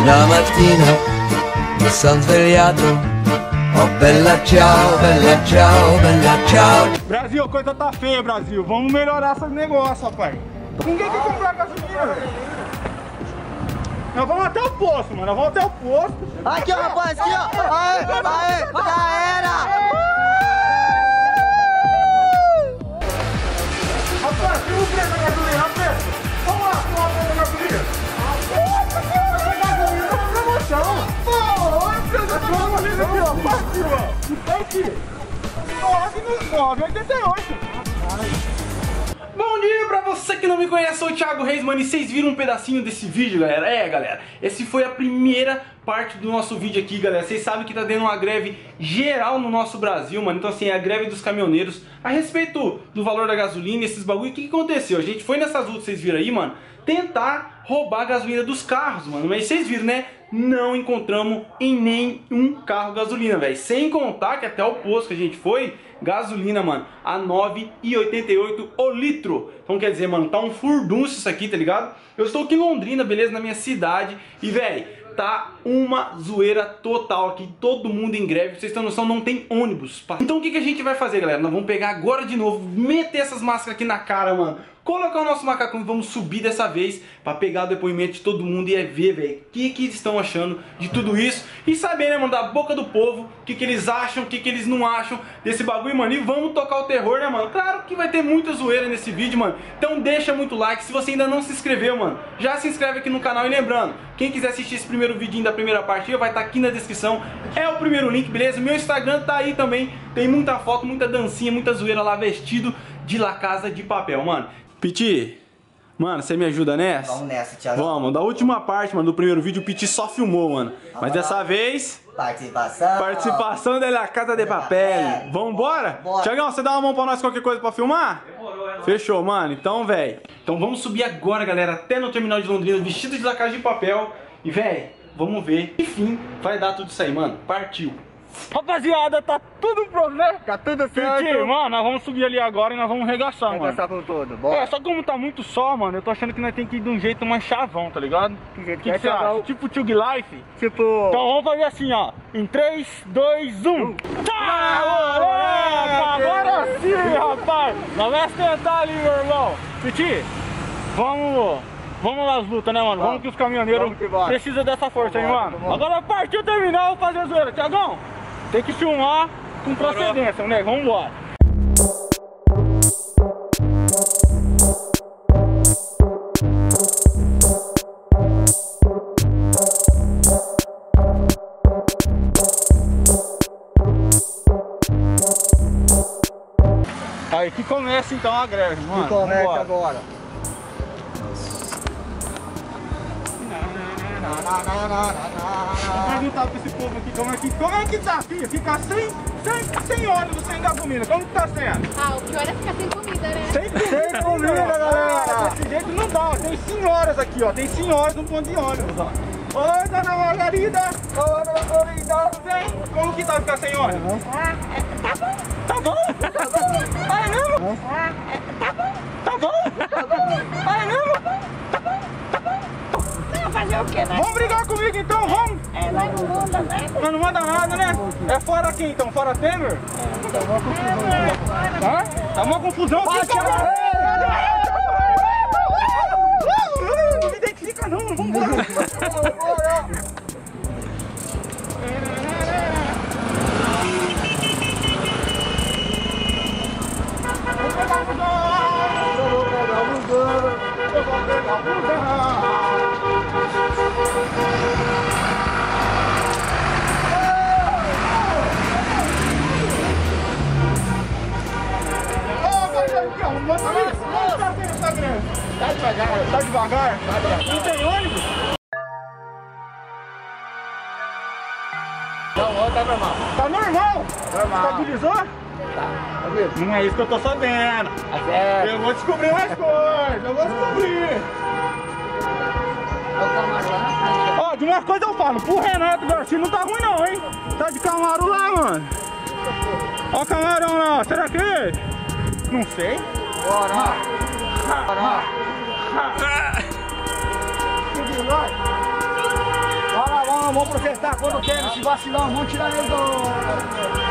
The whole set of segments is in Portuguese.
Una mattina mi son svegliato, oh bella ciao, bella ciao, bella ciao. Brasil, a coisa tá feia, Brasil. Vamos melhorar esse negócio, rapaz. Ninguém quer comprar gasolina, velho. Nós vamos até o posto, mano. Nós vamos até o posto. Aqui, ó, rapaz, aqui, ó. Aê, já era. Rapaz, tira o preço da gasolina, rapaz. Vamos lá, tira o preço da gasolina. Gasolina é promoção. Olha o preço da gasolina aqui, ó. Aqui, ó. 9,88. Bom dia pra você que não me conhece, eu sou o Thiago Reis, mano, e vocês viram um pedacinho desse vídeo, galera? Galera, esse foi a primeira parte do nosso vídeo aqui, galera. Vocês sabem que tá tendo uma greve geral no nosso Brasil, mano. Então assim, é a greve dos caminhoneiros a respeito do valor da gasolina e esses bagulho. O que aconteceu? A gente foi nessas ruas, vocês viram aí, mano, tentar roubar a gasolina dos carros, mano. Mas vocês viram, né? Não encontramos em nenhum carro gasolina, velho. Sem contar que até o posto que a gente foi, gasolina, mano, a 9,88 o litro. Então quer dizer, mano, tá um furdunço isso aqui, tá ligado? Eu estou aqui em Londrina, beleza? Na minha cidade. E, velho, tá uma zoeira total aqui. Todo mundo em greve. Pra vocês terem noção, não tem ônibus. Então o que a gente vai fazer, galera? Nós vamos pegar agora de novo, meter essas máscaras aqui na cara, mano. Colocar o nosso macacão e vamos subir dessa vez pra pegar o depoimento de todo mundo e ver, velho, o que eles estão achando de tudo isso. E saber, né, mano, da boca do povo, o que eles acham, o que eles não acham desse bagulho, mano. E vamos tocar o terror, né, mano? Claro que vai ter muita zoeira nesse vídeo, mano. Então deixa muito like. Se você ainda não se inscreveu, mano, já se inscreve aqui no canal. E lembrando, quem quiser assistir esse primeiro vidinho da primeira partida, vai estar aqui na descrição. É o primeiro link, beleza? Meu Instagram tá aí também. Tem muita foto, muita dancinha, muita zoeira lá vestido de La Casa de Papel, mano. Piti, mano, você me ajuda nessa? Vamos nessa, Thiago. Vamos, da última parte, mano, do primeiro vídeo, o Piti só filmou, mano. Mas dessa vez... Participação da La Casa de Papel. Vambora? Thiagão, você dá uma mão pra nós, qualquer coisa pra filmar? Demorou, fechou, mano. Então, velho. Então vamos subir agora, galera, até no terminal de Londrina, vestido de La Casa de Papel. E, velho, vamos ver. Enfim, vai dar tudo isso aí, mano. Partiu. Rapaziada, tá tudo pronto, né? Tá tudo certo. Piti, mano, nós vamos subir ali agora e nós vamos regaçar, mano. Regaçar com tudo, bora. Só como tá muito sol, mano, eu tô achando que nós tem que ir de um jeito mais chavão, tá ligado? Que jeito que você acha? Tipo Tug Life? Tipo... Então vamos fazer assim, ó. Em 3, 2, 1. Tá, moleque! Agora sim, rapaz! Nós vamos tentar ali, meu irmão. Piti, vamos lá as lutas, né, mano? Vamos que os caminhoneiros precisam dessa força aí, mano. Agora partiu o terminal, vamos fazer a zoeira. Thiagão, tem que filmar com procedência, né? Vamos embora. Aí que começa então a greve, mano. Que começa agora. Vou perguntar pra esse povo aqui como é que tá, filho? Ficar sem ônibus, sem gasolina, como que tá sendo? Ah, o pior é ficar sem comida, né? Sem comida, galera! Desse jeito não dá, ó. Tem senhoras aqui, ó. Tem senhoras no ponto de ônibus, ó. Oi, dona Margarida! Oi, dona Margarida! Vem! Como que tá ficar sem ônibus? Tá bom! Tá bom! Vai mesmo? Tá bom! Tá bom! Vai mesmo? Tá bom! Fazer o quê, né? Vamos brigar comigo então, vamos! Lá não manda, né? Mas não manda nada, né? É fora aqui então, fora Temer? Tá uma confusão aqui, cara! Não me identifica não, vambora! Eu vou pegar o Tá devagar? Tá devagar? Não tem ônibus? Não, tá normal. Tá normal? Normal. Estabilizou? Tá mesmo? Não é isso que eu tô sabendo. Certo. Eu vou descobrir mais coisas, eu vou descobrir. Ó, de uma coisa eu falo, pro Renato Garcia não tá ruim não, hein? Tá de Camaro lá, mano. Ó o camarão lá, será que é ele? Não sei. Bora. vamos protestar quando quer, se vacilar, vamos tirar ele do...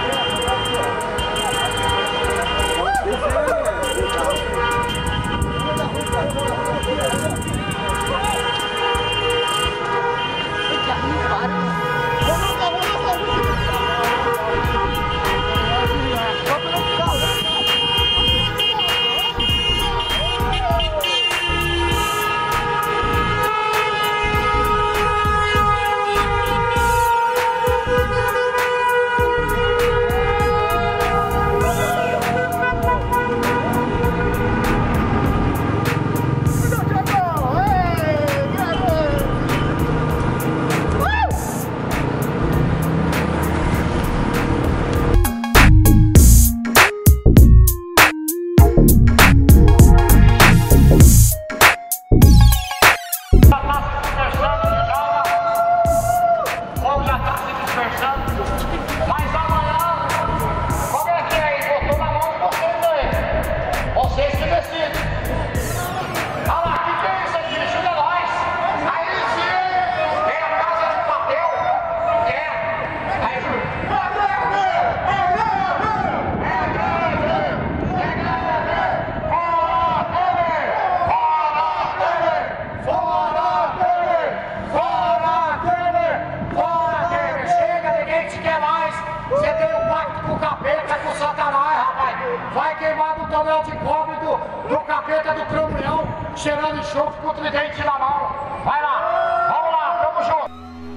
Vai queimar do tonel de cobre do capeta do Cramunhão, cheirando enxofre com o tridente na mão. Vai lá, vamos lá, tamo junto.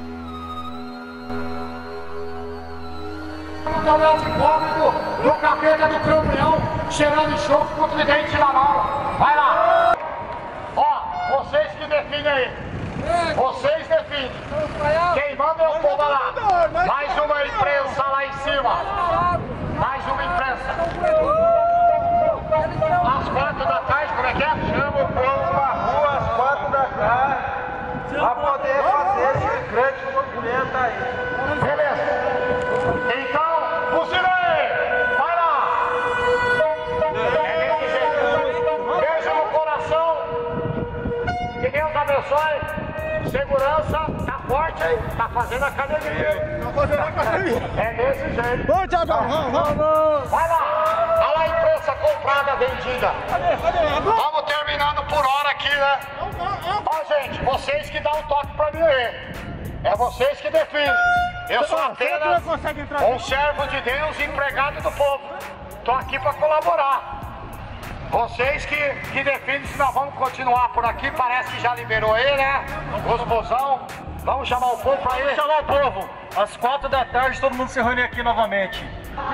Do tonel de cobre do capeta do Cramunhão, cheirando enxofre com o tridente na mão. Vai lá. Ó, vocês que definem aí. Vocês definem. Quem manda é o povo lá. Mais uma imprensa lá em cima. Mais uma imprensa. Às 4 da tarde, como é que é? Chama o povo pra rua às 4 da tarde pra poder fazer esse grande movimento aí. Beleza. Então, buzina aí. Vai lá. É desse jeito. Beijo no coração. Que Deus abençoe. Segurança, tá forte aí. Tá fazendo academia. Tá fazendo academia. É desse jeito. Vamos, Thiagão, vamos! Vai lá. Olha lá a imprensa comprada, vendida. Vamos terminando por hora aqui, né? Ó, gente, vocês que dão um toque pra mim aí. É vocês que definem. Eu sou apenas um servo de Deus, empregado do povo. Tô aqui pra colaborar. Vocês que definem se nós vamos continuar por aqui. Parece que já liberou aí, né? Os busão. Vamos chamar o povo pra ir. Vamos chamar o povo. Às 4 da tarde todo mundo se reúne aqui novamente.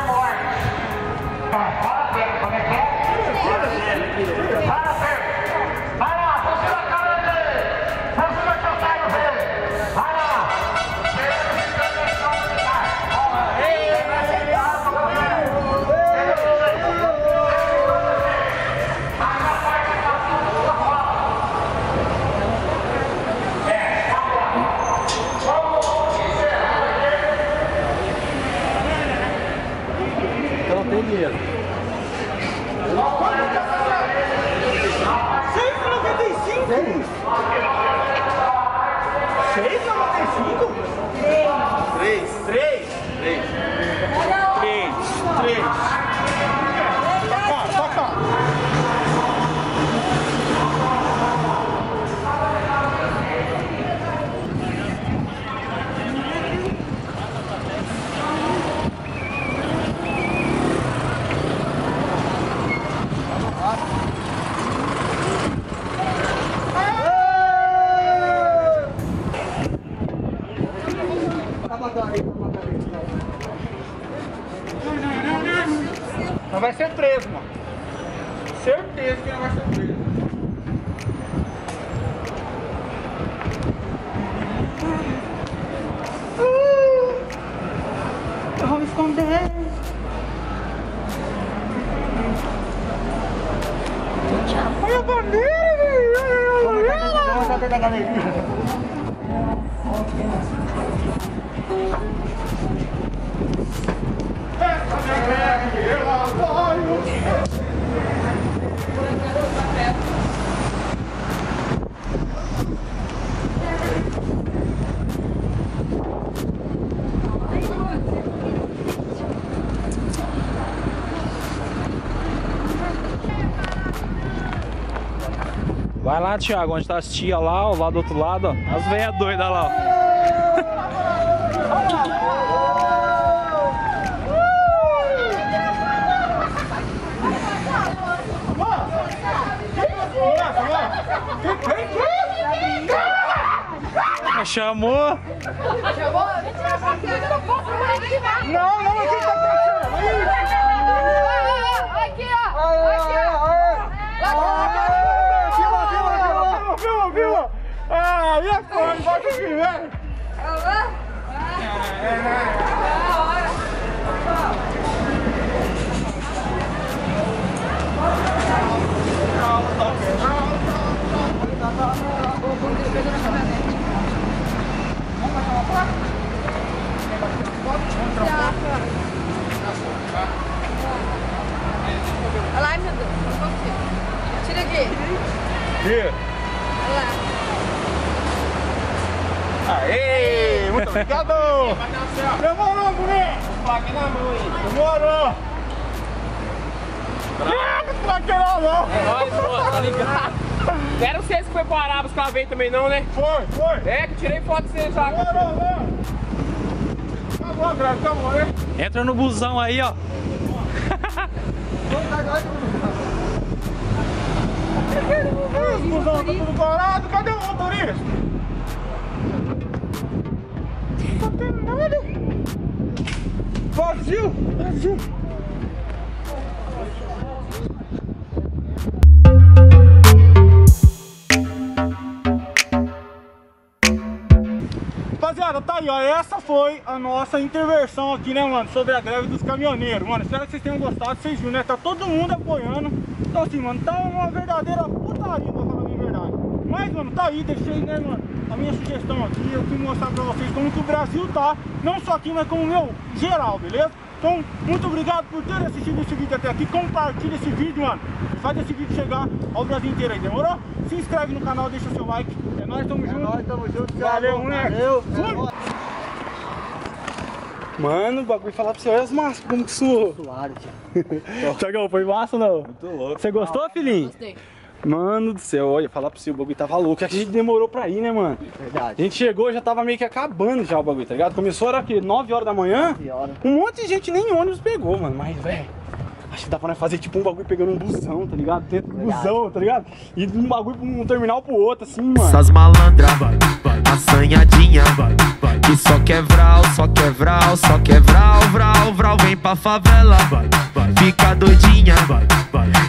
Fala, Pedro, como é que é? Fala, Pedro. Vai lá, você na cara dele. Você que eu quero ver. Vai lá. Eu não tenho dinheiro. 6,95? 3. Toca. Não vai ser preso, mano. Certeza que não vai ser preso. Eu vou me esconder. Olha a bandeira! Vamos bater na galeria. Eu apoio. Vai lá, Thiago, onde tá as tias lá, ó, lá do outro lado, ó. As velhas doidas lá, ó. Chamou? Não, aqui tá Aqui, ó. Filma! Ah, e a porra, bota aqui, velho! Olha lá, meu Deus. Tira aqui. Olha lá. Aê! Muito obrigado! Demorou, bonito! Plaque na mão aí. Demorou! Plaque na mão! É nóis, pô, tá ligado? Não era vocês que foi pro Arábia que ela veio também não, né? Foi! É, que tirei foto de vocês já. Demorou! Acabou, Grave, acabou, né? Entra no busão aí, ó. Os busão tá tudo parado, cadê o motorista? Não tem nada. Vazio. Rapaziada, tá aí, ó. Essa foi a nossa intervenção aqui, né, mano? Sobre a greve dos caminhoneiros, mano. Espero que vocês tenham gostado. Vocês viram, né? Tá todo mundo apoiando. Então, assim, mano, tá uma verdadeira putaria, pra falar a minha verdade. Mas, mano, tá aí. Deixei, né, mano, a minha sugestão aqui. Eu quis mostrar pra vocês como que o Brasil tá. Não só aqui, mas como, meu, geral, beleza? Então, muito obrigado por ter assistido esse vídeo até aqui. Compartilha esse vídeo, mano. Faz esse vídeo chegar ao Brasil inteiro aí, demorou? Se inscreve no canal, deixa seu like. É nóis, tamo junto. Nós estamos juntos. Valeu, moleque. Valeu. Fui. Mano, o bagulho falar pra você, olha as massas, como que suou. Claro, Tiagão, foi massa ou não? muito louco. Você gostou, filhinho? Gostei. Mano do céu, olha, falar pra você, o bagulho tava louco. É que a gente demorou pra ir, né, mano? Verdade. A gente chegou, já tava meio que acabando já o bagulho, tá ligado? Começou, era o quê? 9 horas da manhã? 9 horas. Um monte de gente nem ônibus pegou, mano. Mas, velho, acho que dá pra nós fazer tipo um bagulho pegando um busão, tá ligado? Dentro do busão, tá ligado? E de um bagulho pra um terminal pro outro, assim, mano. Essas malandras, assanhadinha, que só quer vral, só quer vral, só quer vral, vral, vral, vem pra favela, fica doidinha,